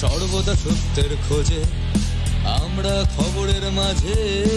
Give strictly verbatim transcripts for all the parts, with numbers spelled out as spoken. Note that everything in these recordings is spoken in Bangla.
সর্বদা সত্যের খোঁজে আমরা খবরের মাঝে।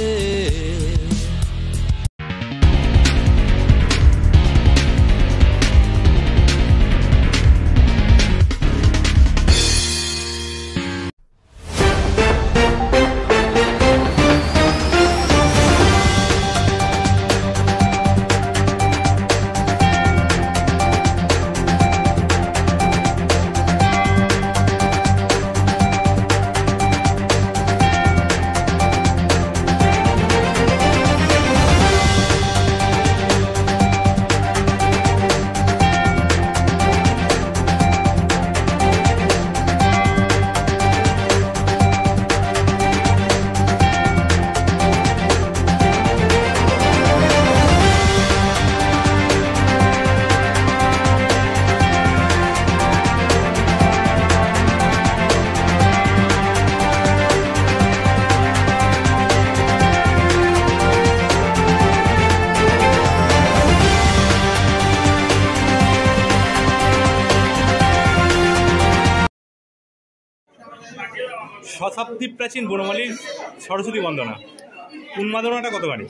শতাব্দী প্রাচীন বনমালীর সরস্বতী বন্দনা উন্মাদনাটা কতখানি?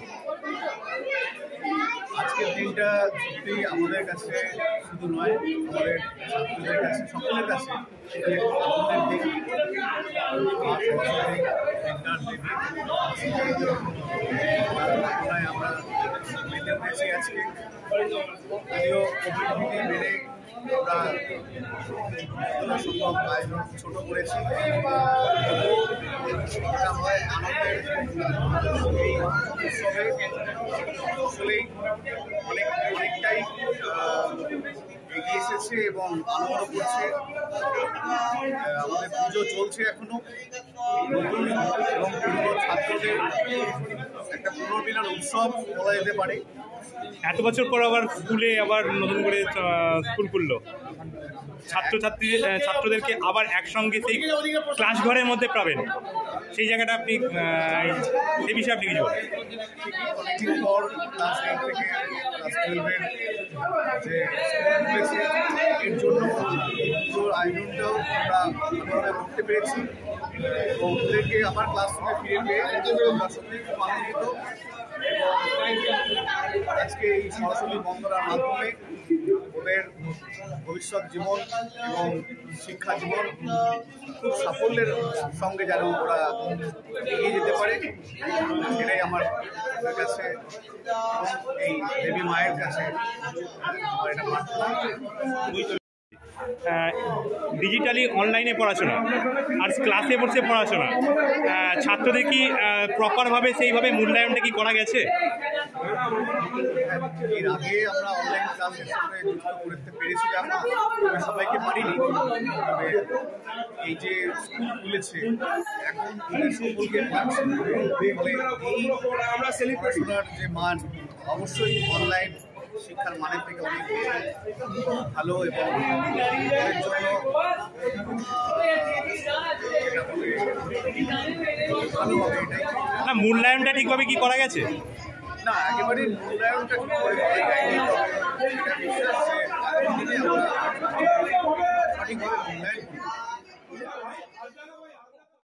আজকের দিনটা সত্যি আমাদের কাছে শুধু নয়, আমাদের ছাত্রদের কাছে, সকলের কাছে আমাদের দিন। আমরা মেতে উঠেছি আজকে, যদিও কোভিড ভীতি বেড়ে আমরা সম্ভব আয়োজন ছোট করেছি। এটা হয় আনন্দের এই উৎসবে আসলেই অনেক অনেকটাই এগিয়ে এসেছে এবং আনন্দ করছে। আমাদের পুজো চলছে এখনো, নতুন এবং পুরনো ছাত্রদের একটা পুনর্মিলন উৎসব বলা যেতে পারে। এত বছর পর আবার স্কুলে আবার নতুন করে স্কুল খুললো, ছাত্রছাত্রী ছাত্রদেরকে আবার একসঙ্গে সেই ক্লাস ঘরের মধ্যে পাবেন, সেই জায়গাটা আপনি সেই বিষয়ে আপনি কিছু বলেন। অনেকদিন পর ক্লাস এইট থেকে ক্লাস টুয়েলভের যে স্কুল খুলেছে, এর জন্য পুজোর আয়োজনটাও আমরা ভালোভাবে করতে পেরেছি এবং ওদেরকে আবার ক্লাসরুমে ফিরে পেয়ে আমরা সত্যি খুব আনন্দিত। আজকে এই সরস্বতী বন্দনার মাধ্যমে ওদের ভবিষ্যৎ জীবন এবং শিক্ষা জীবন খুব সাফল্যের সঙ্গে যেন ওরা এগিয়ে যেতে পারে, সেটাই আমার কাছে এবং এই দেবী মায়ের কাছে আমার এটা প্রার্থনা। ডিজিটালি অনলাইনে পড়াশোনা আর ক্লাসে বসে পড়াশোনা, ছাত্রদের কি প্রপারভাবে সেইভাবে মূল্যায়নটা কি করা গেছে? এর আগে আমরা অনলাইন ক্লাসের সাথে যুক্ত করতে পেরেছিলাম, তবে সবাইকে পারিনি। তবে এই যে স্কুল খুলেছে এখন সকলকে পাচ্ছে, ফলে এই আমরা পড়াশোনার যে মান অবশ্যই অনলাইন শিক্ষার মানের থেকে অনেক ভালো এবং এর জন্য ভালোভাবে এটাই না মূল্যায়নটা ঠিকভাবে কি করা গেছে? না, একেবারে মূল্যায়নটা ঠিক করে করা যায়নি, তবে এটা বিশ্বাস যে সঠিকভাবে মূল্যায়ন